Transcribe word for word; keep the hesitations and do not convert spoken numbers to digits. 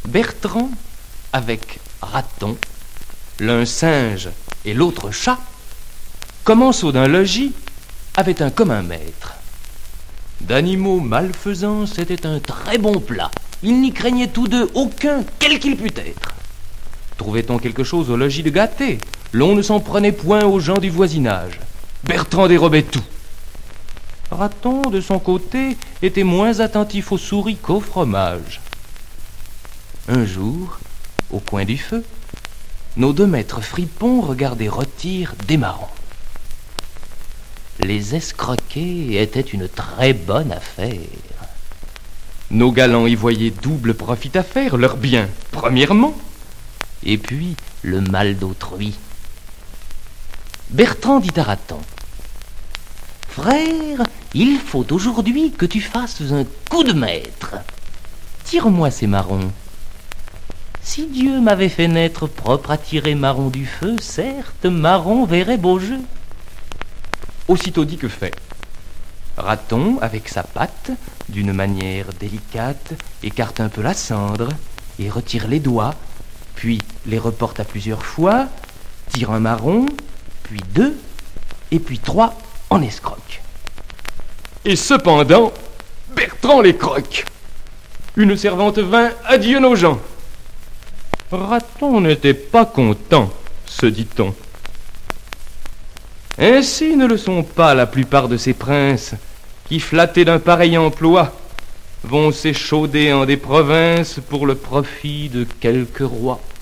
Bertrand, avec Raton, l'un singe et l'autre chat, commensaux d'un logis, avaient un commun maître. D'animaux malfaisants, c'était un très bon plat. Ils n'y craignaient tous deux aucun, quel qu'il pût être. Trouvait-on quelque chose au logis de gâté, l'on ne s'en prenait point aux gens du voisinage. Bertrand dérobait tout. Raton, de son côté, était moins attentif aux souris qu'au fromage. Un jour, au coin du feu, nos deux maîtres fripons regardaient rôtir des marrons. Les escroquer était une très bonne affaire. Nos galants y voyaient double profit à faire, leur bien, premièrement, et puis le mal d'autrui. Bertrand dit à Raton: « Frère, il faut aujourd'hui que tu fasses un coup de maître. Tire-moi ces marrons. Si Dieu m'avait fait naître propre à tirer marron du feu, certes, marron verrait beau jeu. » Aussitôt dit que fait. Raton, avec sa patte, d'une manière délicate, écarte un peu la cendre et retire les doigts, puis les reporte à plusieurs fois, tire un marron, puis deux, et puis trois en escroque. Et cependant, Bertrand les croque. Une servante vint, adieu nos gens. Raton n'était pas content, se dit-on. Ainsi ne le sont pas la plupart de ces princes qui, flattés d'un pareil emploi, vont s'échauder en des provinces pour le profit de quelques rois.